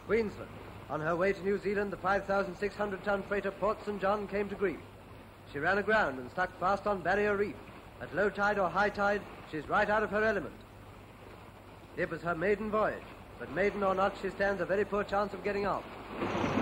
Queensland. On her way to New Zealand, the 5,600-ton freighter Port St. John came to grief. She ran aground and stuck fast on Barrier Reef. At low tide or high tide, she's right out of her element. It was her maiden voyage, but maiden or not, she stands a very poor chance of getting off.